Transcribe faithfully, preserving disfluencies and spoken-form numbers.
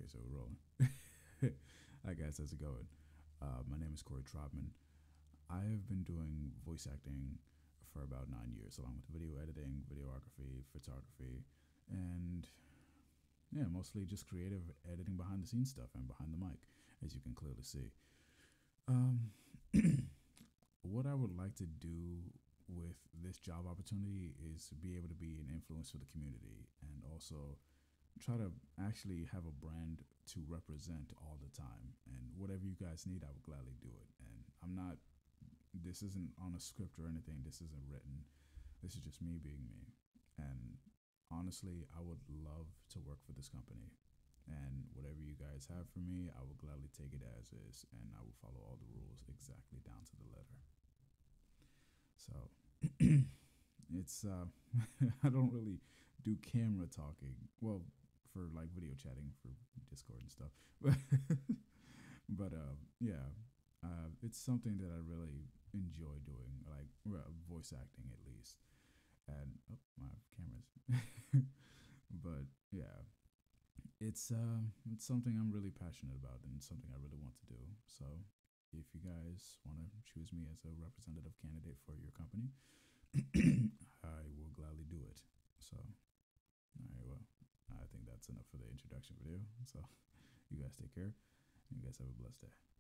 Okay, so we're rolling. Hi guys, how's it going? Uh, my name is Corey Trotman. I have been doing voice acting for about nine years, along with video editing, videography, photography, and yeah, mostly just creative editing behind the scenes stuff and behind the mic, as you can clearly see. Um, what I would like to do with this job opportunity is be able to be an influence for the community and also try to actually have a brand to represent all the time. And whatever you guys need, I would gladly do it. And I'm not, this isn't on a script or anything, this isn't written. This is just me being me. And honestly, I would love to work for this company. And whatever you guys have for me, I will gladly take it as is, and I will follow all the rules exactly down to the letter. So it's uh, I don't really do camera talking. Well, for like video chatting for Discord and stuff, but but uh, yeah, uh, it's something that I really enjoy doing, like well, voice acting at least. And oh, my cameras, but yeah, it's uh, it's something I'm really passionate about and something I really want to do. So if you guys want to choose me as a representative candidate for your company, I will gladly do it. So, all right, well, I think that's enough for the introduction video. So, you guys take care. You guys have a blessed day.